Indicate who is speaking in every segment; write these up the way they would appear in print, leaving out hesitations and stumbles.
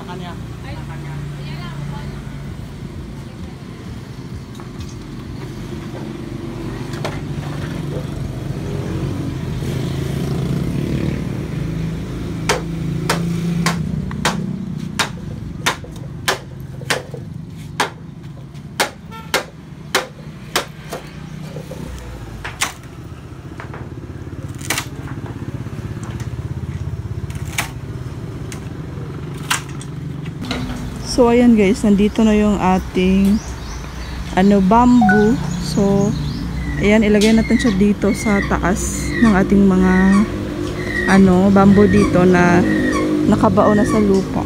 Speaker 1: kanya.
Speaker 2: So ayan guys, nandito na yung ating bamboo. So ayan, ilagay natin siya dito sa taas ng ating mga bamboo dito na nakabaon na sa lupa.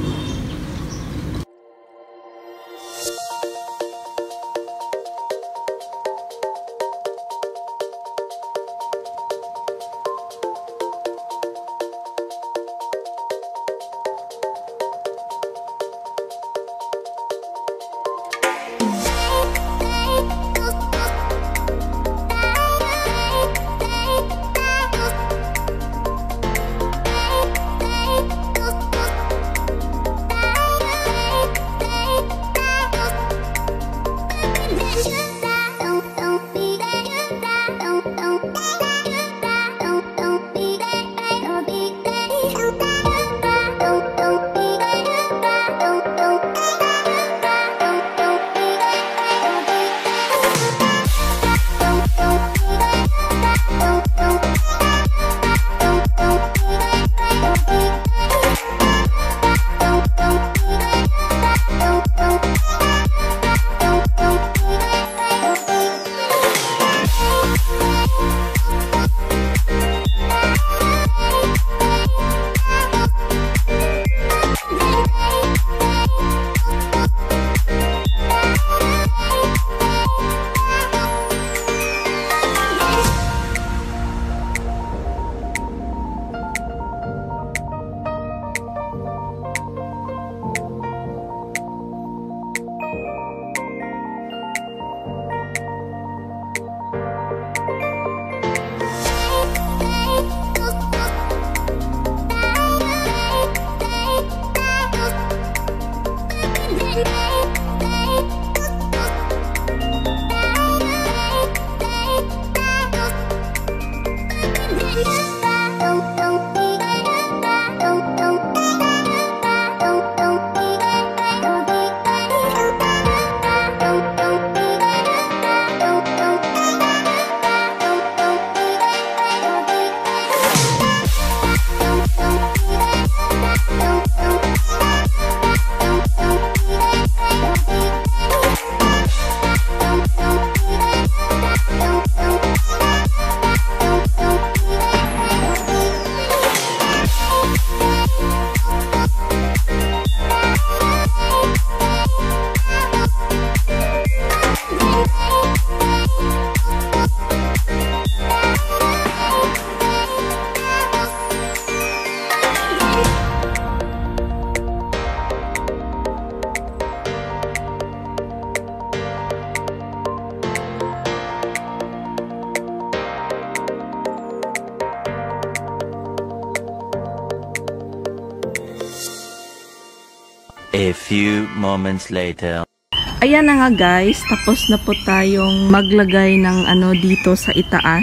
Speaker 3: A few moments later.
Speaker 2: Ayan na nga guys, tapos na po tayong maglagay ng dito sa itaas.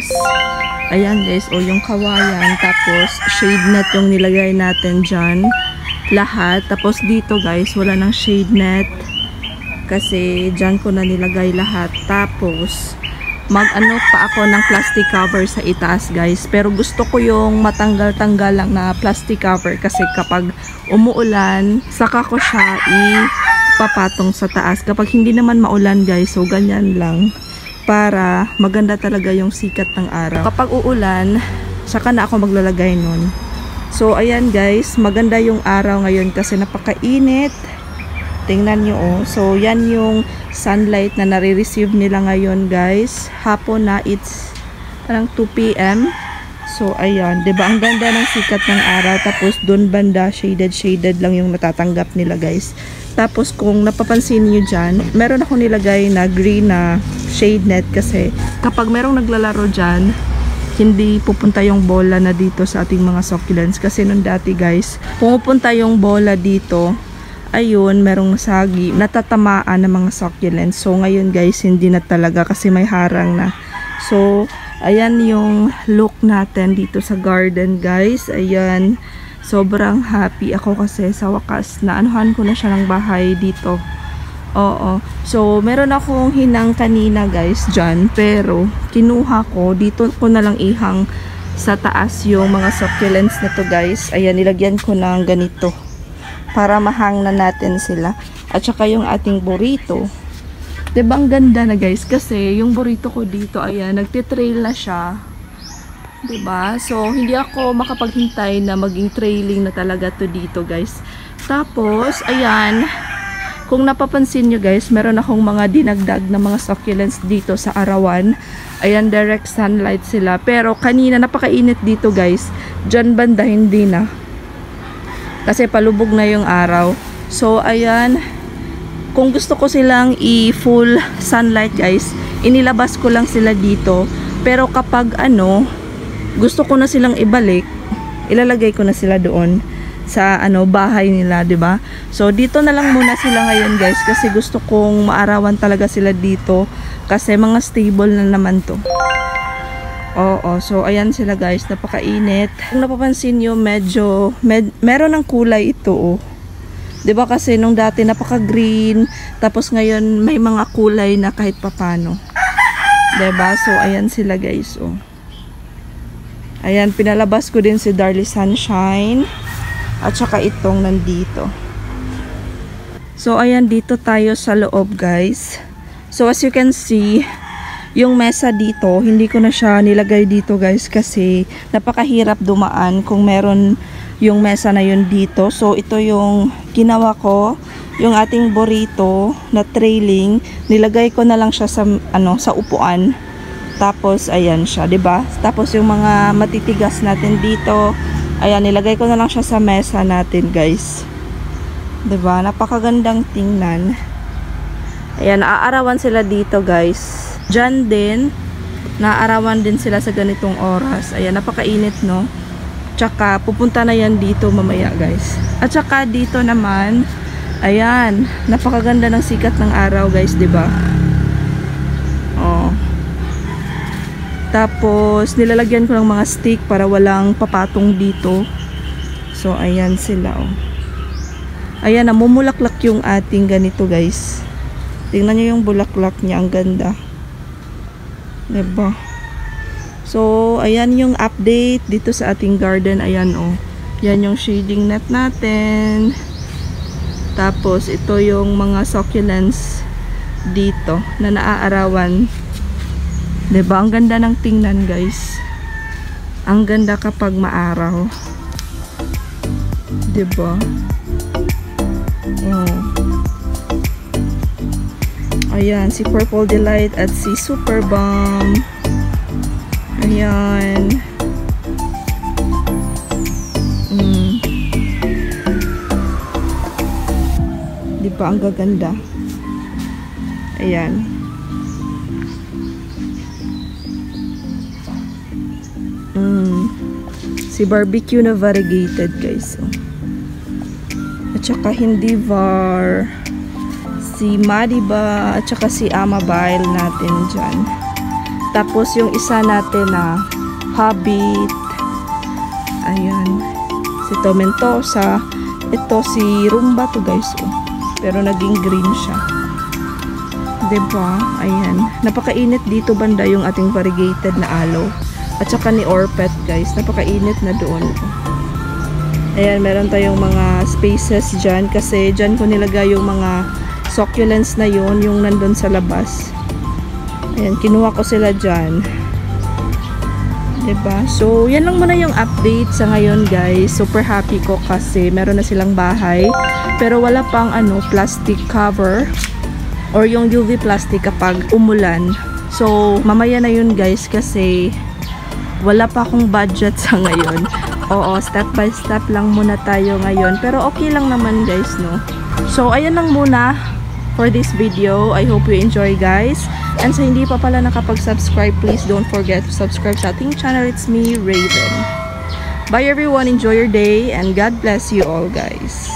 Speaker 2: Ayan guys, yung kawayan, tapos shade net yung nilagay natin dyan. Lahat, tapos dito guys, wala nang shade net. Kasi dyan ko na nilagay lahat. Tapos, pa ako ng plastic cover sa itaas guys. Pero gusto ko yung matanggal-tanggal lang na plastic cover. Kasi kapag umuulan, saka ko siya ipapatong sa taas. Kapag hindi naman maulan guys, so ganyan lang. Para maganda talaga yung sikat ng araw. Kapag uulan, saka na ako maglalagay nun. So ayan guys, maganda yung araw ngayon kasi napakainit. Tingnan nyo So yan yung sunlight na nare-receive nila ngayon guys. Hapon na, it's parang 2 PM. So ayan, 'di ba ang ganda ng sikat ng araw, tapos doon banda shaded lang yung natatanggap nila guys. Tapos kung napapansin niyo diyan, meron ako nilagay na green na shade net kasi kapag merong naglalaro diyan, hindi pupunta yung bola na dito sa ating mga succulents kasi nung dati guys, pumupunta yung bola dito. ayun, merong sagi, natatamaan ng mga succulents. So ngayon guys, hindi na talaga kasi may harang na. So ayan yung look natin dito sa garden guys. Ayan, sobrang happy ako kasi sa wakas na anuhan ko na siya ng bahay dito. Oo. So, meron akong hinang kanina guys dyan. Pero, kinuha ko. Dito ko na lang ihang sa taas yung mga succulents na to guys. Ayan, nilagyan ko ng ganito. Para mahang na natin sila. At saka yung ating burrito. Diba ang ganda na guys? Kasi yung burrito ko dito, ayan, nagtitrail na siya. Diba? So, hindi ako makapaghintay na maging trailing na talaga to dito guys. Tapos, ayan, kung napapansin nyo guys, meron akong mga dinagdag na mga succulents dito sa arawan. Ayan, direct sunlight sila. Pero kanina napakainit dito guys. Diyan banda hindi na. Kasi palubog na yung araw. So ayan, kung gusto ko silang i-full sunlight guys, inilabas ko lang sila dito. Pero kapag gusto ko na silang ibalik, ilalagay ko na sila doon sa bahay nila, 'di ba? So dito na lang muna sila ngayon guys kasi gusto kong maarawan talaga sila dito kasi mga stable na naman 'to. Oo, so ayan sila guys, napakainit. Kung napapansin niyo, medyo meron ng kulay ito, oh. 'Di ba kasi nung dati napaka-green, tapos ngayon may mga kulay na kahit papano. 'Di ba? So ayan sila guys, oh. Ayan, pinalabas ko din si Darly Sunshine. At saka itong nandito. So ayan, dito tayo sa loob guys. So as you can see, yung mesa dito, hindi ko na siya nilagay dito guys kasi napakahirap dumaan kung meron yung mesa na yun dito. So ito yung ginawa ko, yung ating burrito na trailing, nilagay ko na lang siya sa sa upuan. Tapos ayan siya, 'di ba? Tapos yung mga matitigas natin dito, ayan, nilagay ko na lang siya sa mesa natin guys. 'Di ba? Napakagandang tingnan. Ayan, naaarawan sila dito guys. Diyan din, naaarawan din sila sa ganitong oras. Ayan, napakainit no. Tsaka pupunta na yan dito mamaya guys. At saka dito naman, ayan, napakaganda ng sikat ng araw guys, 'di ba? Oh. Tapos nilalagyan ko ng mga stick para walang papatong dito. So ayan sila, oh. Ayan, namumulaklak yung ating ganito guys. Tingnan nyo yung bulaklak niya, ang ganda. Diba? So ayan yung update dito sa ating garden. Ayan, oh. Yan yung shading net natin. Tapos ito yung mga succulents dito na naaarawan. Diba? Ang ganda ng tingnan guys. Ang ganda kapag maaraw. Diba? Oh. Ayan, si Purple Delight at si Super Bomb. Ayan. Diba? Ang gaganda. Ayan. Si barbecue na variegated guys, oh. At saka hindi var, si Madiba, at saka si Amabile natin dyan. Tapos yung isa natin na Hobbit, ayan, si Tomentosa. Ito si Rumba to guys, oh. Pero naging green siya, diba? Ayan, napakainit dito banda yung ating variegated na aloe. At saka ni Orpet guys, napakainit na doon. Ayan, meron tayong mga spaces dyan kasi dyan ko nilagay yung mga succulents na yun, yung nandun sa labas. Ayan, kinuha ko sila dyan. Diba? So, yan lang muna yung update sa ngayon guys. Super happy ko kasi meron na silang bahay. Pero wala pang plastic cover or yung UV plastic kapag umulan. So, mamaya na yun guys kasi wala pa akong budget sa ngayon. Oo, step by step lang muna tayo ngayon. Pero okay lang naman guys, no? So, ayan lang muna for this video. I hope you enjoy guys. And sa hindi pa pala nakapag-subscribe, please don't forget to subscribe sa ating channel. It's me, Raven. Bye everyone, enjoy your day, and God bless you all guys.